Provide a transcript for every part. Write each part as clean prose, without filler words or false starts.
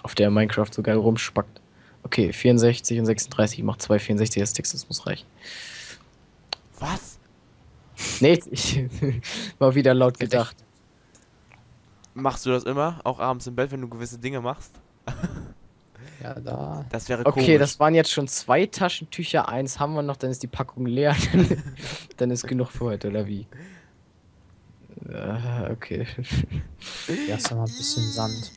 auf der Minecraft so geil rumspackt. Okay, 64 und 36, ich mach 2 64er Sticks, das muss reichen. Was? Nee, ich war wieder laut gedacht. Machst du das immer? Auch abends im Bett, wenn du gewisse Dinge machst? Ja, da. Das wäre Okay, komisch. das waren jetzt schon 2 Taschentücher, eins haben wir noch, dann ist die Packung leer. Dann ist genug für heute, oder wie? Okay. Erst einmal ein bisschen Sand.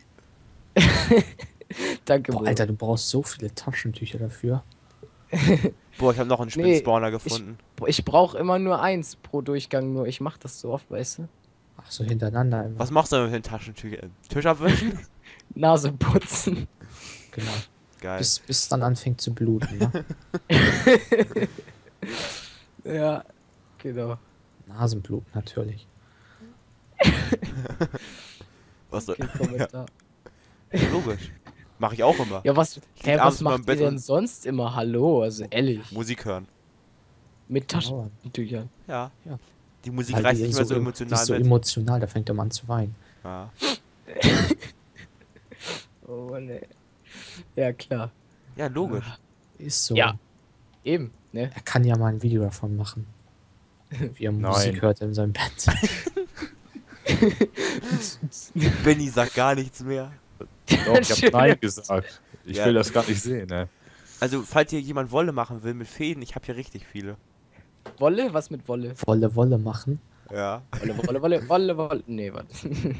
Danke, Boah, Bro. Alter, du brauchst so viele Taschentücher dafür. Boah, ich habe noch einen Spinnspawner gefunden. Ich brauche immer nur eins pro Durchgang, nur ich mach das so oft, weißt du? Ach so, hintereinander immer. Was machst du mit den Taschentüchern? Tisch abwischen? Nase putzen. Genau. Geil. Bis dann anfängt zu bluten, ne? Ja, genau. Nasenblut natürlich. Was so? Okay, Kommentar. Logisch. Mach ich auch immer. Ja, was, Ich lieg was abends mal im macht ihr Bett denn und sonst immer? Hallo, also ehrlich. Musik hören. Mit Genau. Taschentüchern. Ja. Ja. Die Musik Weil reißt die nicht mehr so die emotional ist so mit. emotional, da fängt er mal an zu weinen. Ja. Oh, ne. Ja, klar. Ja, logisch. Ist so. Ja. Eben, ne? Er kann ja mal ein Video davon machen. Wie er Musik hört in seinem Bett. Benny sagt gar nichts mehr. Doch, ich hab Nein gesagt. Ich Ja. will das gar nicht sehen, ne? Also, falls hier jemand Wolle machen will mit Fäden, ich habe hier richtig viele. Wolle? Was mit Wolle? Wolle machen. Ja. Wolle. Nee, warte.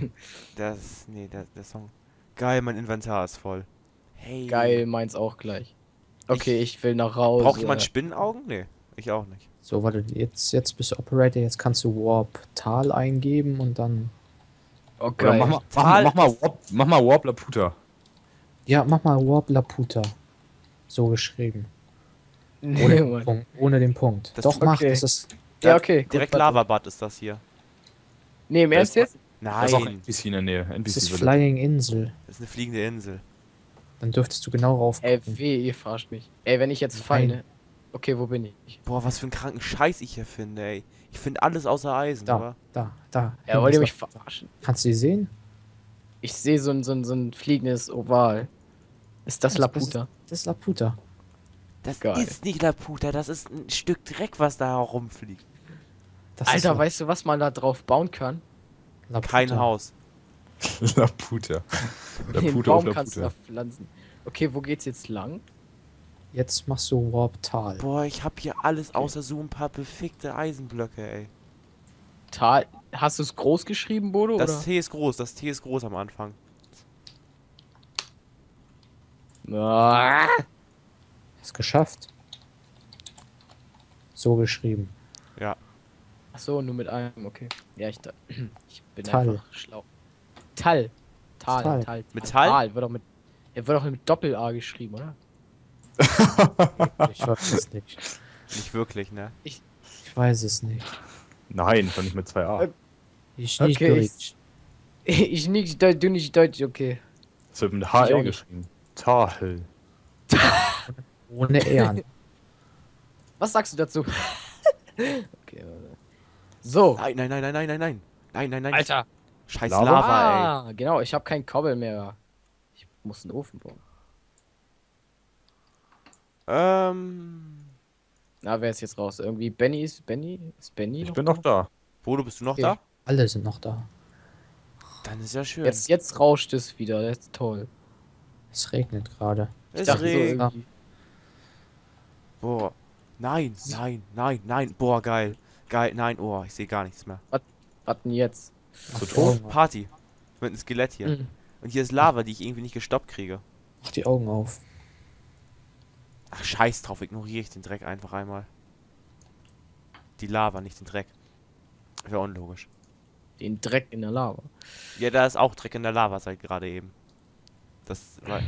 Der Song. Geil, mein Inventar ist voll. Hey. Geil, meins auch gleich. Okay, ich will nach Hause. Braucht jemand Spinnenaugen? Nee, ich auch nicht. So, warte, jetzt bist du Operator, jetzt kannst du Warp Tal eingeben und dann. Okay. Oder mach mal Warp Laputa. Ja, mach mal Warp Laputa. So geschrieben. Nee, Ohne, den Mann. Punkt, ohne den Punkt. Das- Doch, mach, okay. das ist. Ja, okay. gut, Direkt warte. Lavabad ist das hier. Nee, im Ernst jetzt? Da ist auch ein Nein, NPC in der Nähe. Das NPC ist Village. Flying Insel. das ist eine fliegende Insel. Dann dürftest du genau rauf. Weh, ihr verarscht mich. Ey, wenn ich jetzt falle, Nein. ne? Okay, wo bin ich? Boah, was für einen kranken Scheiß ich hier finde, ey. Ich finde alles außer Eisen, Da, aber. da. Ja, Hinten wollt ihr ist mich noch- verarschen? Kannst du die sehen? Ich sehe so ein fliegendes Oval. Ist das Laputa? Das ist Laputa. Das Geil. ist nicht Laputa, das ist ein Stück Dreck, was da herumfliegt. Das ist Alter, weißt du, was man da drauf bauen kann? Laputa. Kein Haus. Laputa. Den Laputa Baum auf kannst du da Laputa. pflanzen. Okay, wo geht's jetzt lang? Jetzt machst du Warp Tal. Boah, ich hab hier alles außer so ein paar befickte Eisenblöcke, ey. Tal. Hast du es groß geschrieben, Bodo? Das Oder? T ist groß, das T ist groß am Anfang. Ah, Ist geschafft. So geschrieben. Ja. ach so, nur mit einem, okay. Ja, ich bin Tal. einfach schlau. Tal. Tal. Mit Tal? Tal. Wird doch mit Doppel-A geschrieben, oder? Ich weiß es nicht. Nicht wirklich, ne? Ich weiß es nicht. Nein, doch nicht mit 2a. Ich nicht Okay, Deutsch. Ich nicht Deutsch, du nicht Deutsch, okay. Das wird mit Ich auch HL nicht. geschrieben. Tahel. Ohne Ehren. Was sagst du dazu? Okay, warte. So. Nein, nein, nein, nein, nein, nein, nein. Nein, nein, nein. Alter. Scheiß Lava? Lava, ey. Genau, ich habe keinen Kobbel mehr. Ich muss einen Ofen bauen. Na, wer ist jetzt raus? Irgendwie Benny? Ist Benny Ich bin noch da. Bodo, bist du noch Okay. da? Alle sind noch da. Dann ist ja schön. Jetzt rauscht es wieder, das ist toll. Es regnet gerade. Es dachte so regnet. irgendwie. Boah. Nein, nein, nein, nein. Boah, geil. Geil, nein, oh, ich sehe gar nichts mehr. Was denn jetzt? Mach So die tot? Augen auf. Party. Mit einem Skelett hier. Mhm. Und hier ist Lava, die ich irgendwie nicht gestoppt kriege. Mach die Augen auf. Ach, scheiß drauf, ignoriere ich den Dreck einfach einmal. Die Lava, nicht den Dreck. Wäre unlogisch. Den Dreck in der Lava. Ja, da ist auch Dreck in der Lava seit gerade eben. Das war.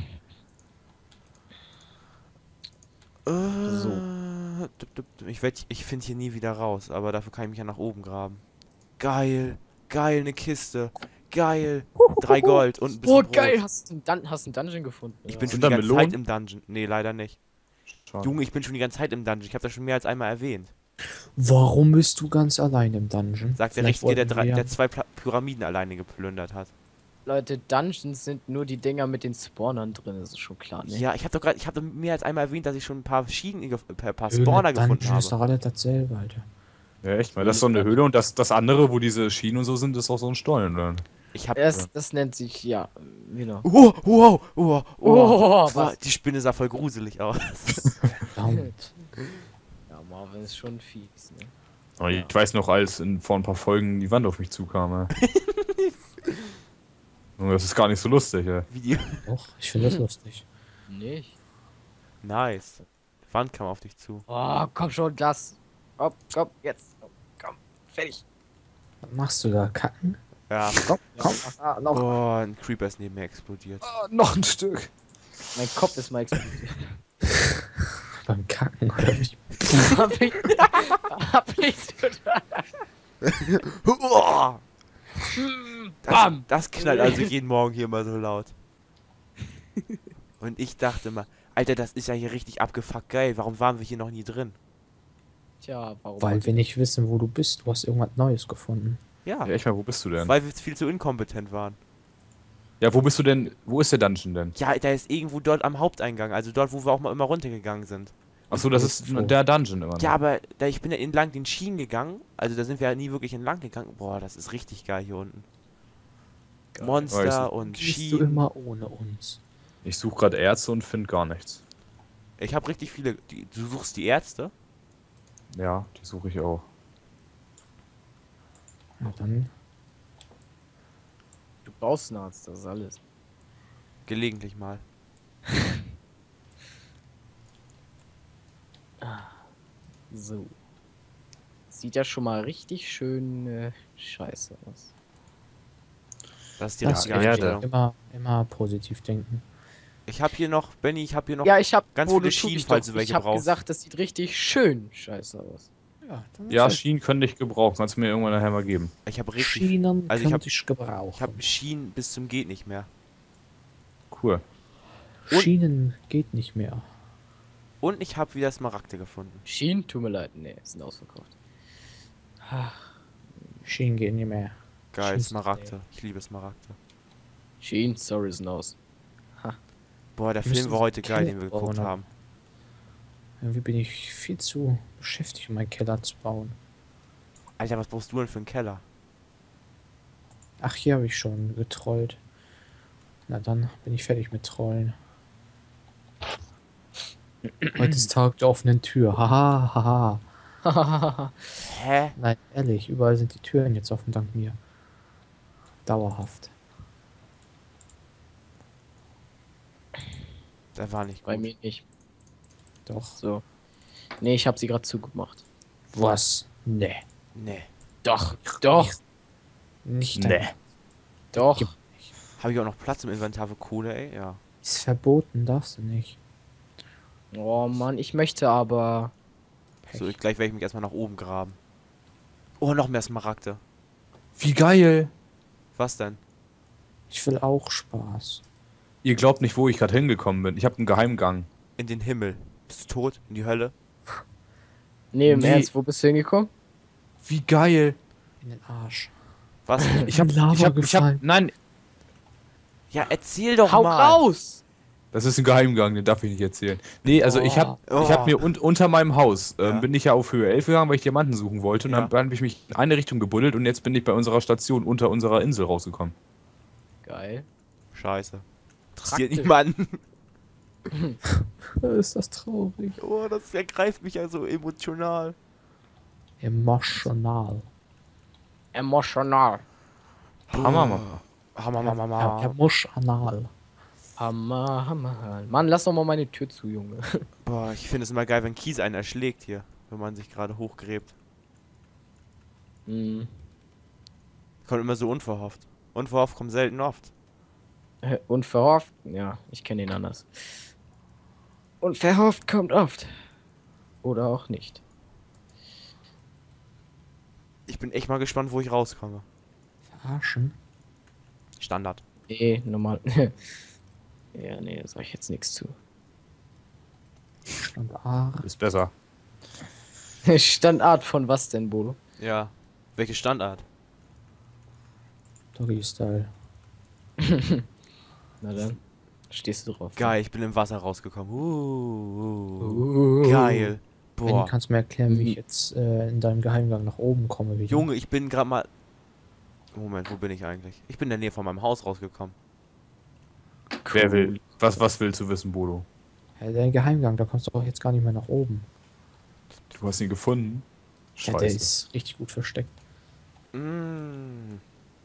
Ich finde hier nie wieder raus, aber dafür kann ich mich ja nach oben graben. Geil, geil, eine Kiste. Geil. 3 Gold und ein bisschen Oh, Brot. geil, hast du einen Dungeon gefunden? Ich oder bin was? schon Und die dann ganze Zeit Melonen? im Dungeon. Nee, leider nicht. Schade. Junge, ich bin schon die ganze Zeit im Dungeon. Ich habe das schon mehr als einmal erwähnt. Warum bist du ganz allein im Dungeon? Sagt der Vielleicht Richtige, wollten wir der 2 Pyramiden alleine geplündert hat. Leute, Dungeons sind nur die Dinger mit den Spawnern drin, das ist schon klar, ne? Ja, ich habe doch mehr als einmal erwähnt, dass ich schon ein paar Schienen, ein paar Höhle, Spawner gefunden Dungeon ist habe. doch alles dasselbe, Alter. Ja, echt, weil das ist so eine Höhle und das andere, wo diese Schienen und so sind, ist auch so ein Stollen, oder? Ich habe Das nennt sich, ja, genau. Boah, was? die Spinne sah voll gruselig aus. Verdammt. Ja, Marvin ist schon fies, ne? Aber ich weiß noch, als vor ein paar Folgen die Wand auf mich zukam, ja. Und das ist gar nicht so lustig, ja. Wie die Doch, ich finde das lustig. Nicht? Nice. Die Wand kam auf dich zu. Oh, komm schon, Glas. Komm, jetzt. Komm, fertig. Was machst du da? Kacken? Ja. Komm. Ah, noch. Oh, ein Creeper ist neben mir explodiert. Noch ein Stück. Mein Kopf ist mal explodiert. Beim Kacken, oder nicht? hab ich total. Uah. Bam. Das knallt also jeden Morgen hier mal so laut. Und ich dachte mal, Alter, das ist ja hier richtig abgefuckt geil. Warum waren wir hier noch nie drin? Tja, warum? Weil wir nicht wissen, wo du bist. Du hast irgendwas Neues gefunden. Ja, Ja, echt mal, wo bist du denn? weil wir viel zu inkompetent waren. Ja, wo bist du denn? Wo ist der Dungeon denn? Ja, der ist irgendwo dort am Haupteingang. Also dort, wo wir auch mal immer runtergegangen sind. Achso, das ist So. der Dungeon immer noch. Ja, aber ich bin ja entlang den Schienen gegangen. Also da sind wir ja nie wirklich entlang gegangen. Boah, das ist richtig geil hier unten. Geil. Monster Weiß und Gehst du Schienen. immer ohne uns. Ich suche gerade Ärzte und finde gar nichts. Ich habe richtig viele. Du suchst die Ärzte? Ja, die suche ich auch. Na dann. Du brauchst einen Arzt, das ist alles. Gelegentlich mal. So. Sieht ja schon mal richtig schön scheiße aus. Das ist die Ja, richtige Erde. Einstellung. Immer positiv denken. Ich habe hier noch, Benny, ich habe hier noch Ja, ich hab ganz wo viele du tust Schienen, dich falls doch- du welche Ich hab brauchst. gesagt, das sieht richtig schön scheiße aus. Ja, dann Ja, Schienen könnte ich gebrauchen. Kannst du mir irgendwann nachher mal geben. Ich habe richtig. Schienen also ich könnte hab- ich gebrauchen. Ich habe Schienen bis zum geht nicht mehr. Cool. Schienen geht nicht mehr. Und ich habe wieder Smaragde gefunden. Schienen, tut mir leid, nee, sind ausverkauft. Schienen gehen nicht mehr. Geil, Schienen- Smaragde. Ich liebe Smaragde. Schienen, sorry, sind aus. Boah, der Wir müssen Film war heute so geil, Keller den wir geguckt bauen, haben. Irgendwie bin ich viel zu beschäftigt, um meinen Keller zu bauen. Alter, was brauchst du denn für einen Keller? Ach, hier habe ich schon getrollt. Na dann bin ich fertig mit Trollen. Heute ist Tag der offenen Tür. Haha, haha. Hä? Nein, ehrlich, überall sind die Türen jetzt offen, dank mir. Dauerhaft. Der war nicht Bei gut. mir nicht. Doch. So. Nee, ich habe sie gerade zugemacht. Was? Nee. Nee. Doch, doch, Nicht Nee. dein- doch. Gib- Habe ich auch noch Platz im Inventar für Kohle, ey? Ja. Ist verboten, darfst du nicht. Oh Mann, ich möchte aber. So, gleich werde ich mich erstmal nach oben graben. Oh, noch mehr Smaragde. Wie geil! Was denn? Ich will auch Spaß. Ihr glaubt nicht, wo ich gerade hingekommen bin. Ich habe einen Geheimgang. In den Himmel. Bist du tot? In die Hölle? Nee, im Nee. Ernst, wo bist du hingekommen? Wie geil! In den Arsch. Was denn? Ich hab, In Lava gefallen. nein, Ja, erzähl doch Hau mal. raus! das ist ein Geheimgang, den darf ich nicht erzählen. Nee, also ich habe Oh. ich hab mir unter meinem Haus, Ja. bin ich ja auf Höhe 11 gegangen, weil ich Diamanten suchen wollte. Und Ja. dann habe ich mich in eine Richtung gebuddelt und jetzt bin ich bei unserer Station unter unserer Insel rausgekommen. Geil. Scheiße. Interessiert Praktisch. niemanden. Ist das traurig? Oh, das ergreift mich ja so emotional. Emotional. Emotional. Hammer, Mann. Hammer, Mama, Ja, Mama. emotional. Hammer, Hammer. Mann, lass doch mal meine Tür zu, Junge. Boah, ich finde es immer geil, wenn Kies einen erschlägt hier. Wenn man sich gerade hochgräbt. Hm. Kommt immer so unverhofft. Unverhofft kommt selten oft. Unverhofft? Ja, ich kenne ihn anders. Unverhofft kommt oft. Oder auch nicht. Ich bin echt mal gespannt, wo ich rauskomme. Verarschen. Standard. Nee, normal. Ja, nee, da sag ich jetzt nichts zu. Standard. Ist besser. Standart von was denn, Bolo? Ja. Welche Standart? Doggy Style. Na dann. Stehst du drauf. Geil, ich bin im Wasser rausgekommen. Geil. Benny, Boah. kannst du mir erklären, wie Mhm. ich jetzt in deinem Geheimgang nach oben komme wieder? Junge, ich bin gerade mal... Moment, wo bin ich eigentlich? Ich bin in der Nähe von meinem Haus rausgekommen. Wer will? Was willst du wissen, Bodo? Ja, dein Geheimgang, da kommst du auch jetzt gar nicht mehr nach oben. Du hast ihn gefunden? Ja, der ist richtig gut versteckt. Mm.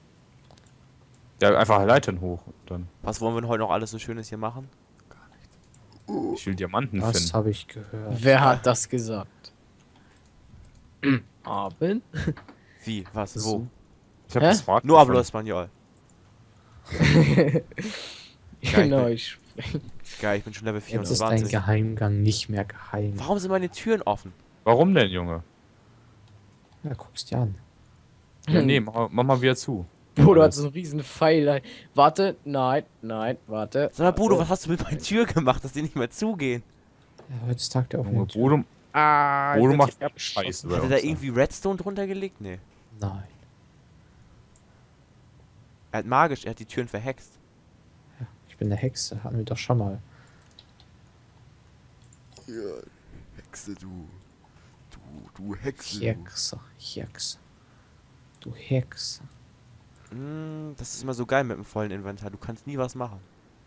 Ja, einfach Leitern hoch. Und dann. Was wollen wir denn heute noch alles so Schönes hier machen? Ich will Diamanten Das finden. habe ich gehört. Wer hat das gesagt? Abend? Wie? Was? So. Wo? Ich habe Hä? das Rad Nur hablo gefunden. español. Genau, bin- ich. Geil, ich bin schon Level Jetzt ist dein 24. Geheimgang nicht mehr geheim. Warum sind meine Türen offen? Warum denn, Junge? Ja, guckst dir an. Ja, nee, mach mal wieder zu. Bodo hat so einen riesen Pfeil. Warte, nein, warte. Sag mal, Bodo, warte. was hast du mit meinen Türen gemacht, dass die nicht mehr zugehen? Ja, heute ist Tag der Junge, offenen Tür. Bodo, Ah, Bodo ich macht werd Scheiße. Hat er da irgendwie Redstone drunter gelegt? Nee. Nein. Er hat die Türen verhext. Ich bin eine Hexe, hatten wir doch schon mal. Ja, Hexe, du Hexe. Hexe, Hexe. Du Hexe. Das ist immer so geil mit dem vollen Inventar. Du kannst nie was machen.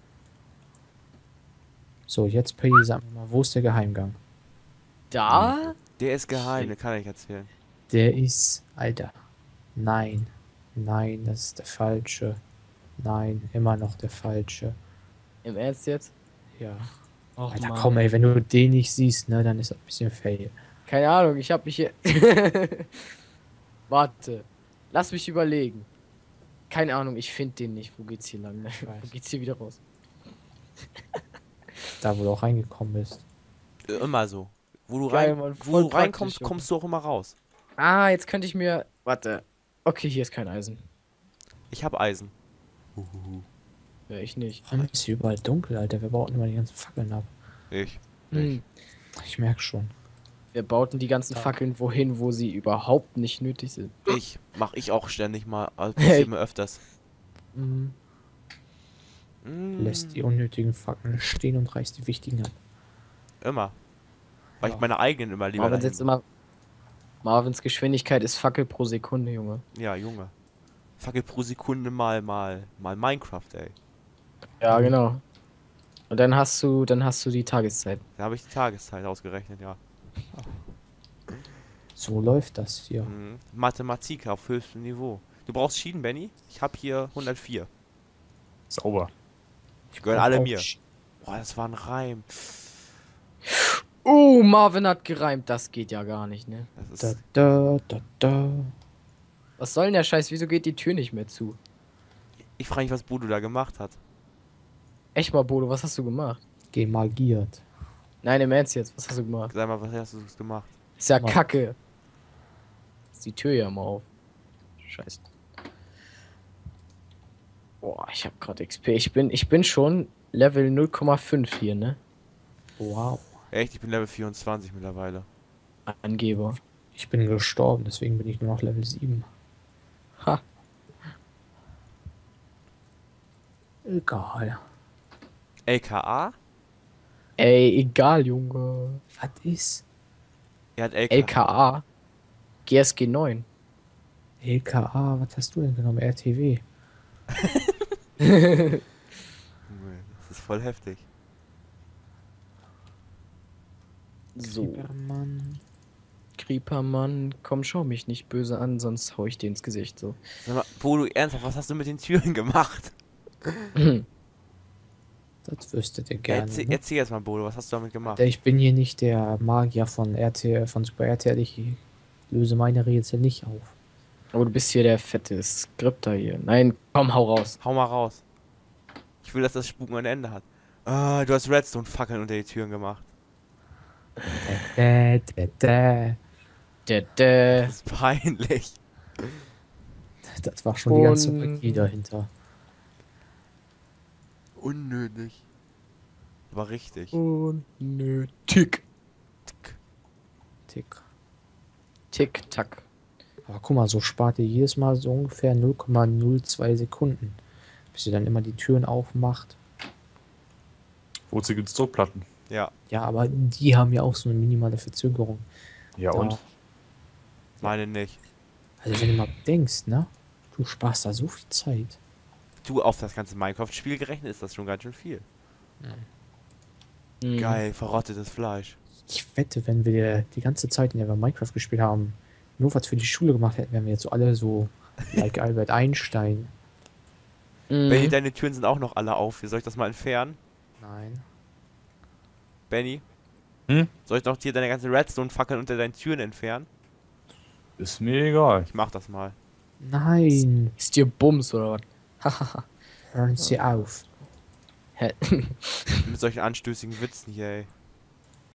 So, jetzt Peggy, sag mir mal, wo ist der Geheimgang? Da? Der ist geheim, den kann ich erzählen. Der ist, Alter. Nein. Nein, das ist der falsche. Nein, immer noch der falsche. Im Ernst jetzt? Ja. Och, Alter, Mann. komm, ey, wenn du den nicht siehst, ne, dann ist das ein bisschen fail. Keine Ahnung, ich hab mich hier. Warte. Lass mich überlegen. Keine Ahnung, ich finde den nicht. Wo geht's hier lang? Ne? Ich weiß. Wo geht's hier wieder raus? Da, wo du auch reingekommen bist. Immer so. Wo du, Geil, rein, Mann, wo voll du reinkommst, praktisch, kommst du auch immer raus. Ah, jetzt könnte ich mir. Warte. Okay, hier ist kein Eisen. Ich hab Eisen. Ja, ich nicht. Warum ist hier überall dunkel, Alter? Wir bauten immer die ganzen Fackeln ab. Ich. Hm. Ich merk schon. Wir bauten die ganzen Fackeln wohin, wo sie überhaupt nicht nötig sind. Mach ich auch ständig mal. Also passiert mir öfters. Mhm. Lässt die unnötigen Fackeln stehen und reißt die wichtigen ab. Immer. Weil Ja. ich meine eigenen immer lieber Marvins dahin. jetzt immer. Marvins Geschwindigkeit ist Fackel pro Sekunde, Junge. Ja, Junge. Fackel pro Sekunde mal Minecraft, ey. Ja, genau. Und dann hast du die Tageszeit. Da habe ich die Tageszeit ausgerechnet, ja. So läuft das hier. Mathematik auf höchstem Niveau. Du brauchst Schienen, Benny? Ich habe hier 104. Sauber. Ich gehören alle Auch mir. Boah, das war ein Reim. Marvin hat gereimt. Das geht ja gar nicht, ne? Das Da, ist, da, da, da. Was soll denn der Scheiß? Wieso geht die Tür nicht mehr zu? ich frage mich, was Bodo da gemacht hat. Echt mal, Bodo, was hast du gemacht? Gemagiert. Nein, im Ernst jetzt, was hast du gemacht? Sag mal, was hast du gemacht? Ist ja Mann. Kacke. Ist die Tür ja mal auf. Scheiße. Boah, ich hab gerade XP. Ich bin schon Level 0,5 hier, ne? Wow. Echt, ich bin Level 24 mittlerweile. Angeber. Ich bin gestorben, deswegen bin ich nur noch Level 7. Ha. Egal. LKA? Ey, egal, Junge. Was ist? Er hat LKA. LKA. GSG 9. LKA, was hast du denn genommen? RTW. Junge, das ist voll heftig. So. Creepermann. Creepermann, komm, schau mich nicht böse an, sonst hau ich dir ins Gesicht so. Sag mal, Bodo, ernsthaft, was hast du mit den Türen gemacht? Das wüsstet ihr gerne. Ne? Erzähl jetzt mal, Bodo, was hast du damit gemacht? Ich bin hier nicht der Magier von RTL, von Super RTL. Ich löse meine Rätsel nicht auf. Aber du bist hier der fette Skripter hier. Nein, komm, hau raus. Hau mal raus. Ich will, dass das Spuken ein Ende hat. Ah, du hast Redstone-Fackeln unter die Türen gemacht. Da, da, da. Das ist peinlich. Das war schon die ganze Und- Magie dahinter. Unnötig. Aber richtig. Unnötig. Tick. Tick, tack. Aber guck mal, so spart ihr jedes Mal so ungefähr 0,02 Sekunden, bis ihr dann immer die Türen aufmacht. Wozu gibt's Druckplatten? Ja, Ja, aber die haben ja auch so eine minimale Verzögerung. Ja, Da- und? meine nicht. Also wenn du mal denkst, ne? Du sparst da so viel Zeit. Du, auf das ganze Minecraft-Spiel gerechnet ist das schon ganz schön viel. Mhm. Geil, verrottetes Fleisch. Ich wette, wenn wir die ganze Zeit, in der wir Minecraft gespielt haben, nur was für die Schule gemacht hätten, wären wir jetzt so alle so like Albert Einstein. Benny, Mhm. deine Türen sind auch noch alle auf. Wie soll ich das mal entfernen? Nein. Benny? Hm? Soll ich noch hier deine ganzen Redstone-Fackeln unter deinen Türen entfernen? Ist mir egal. Ich mach das mal. Nein. Ist dir Bums oder was? Hahaha. Hören Sie auf. Hä? Mit solchen anstößigen Witzen hier, ey.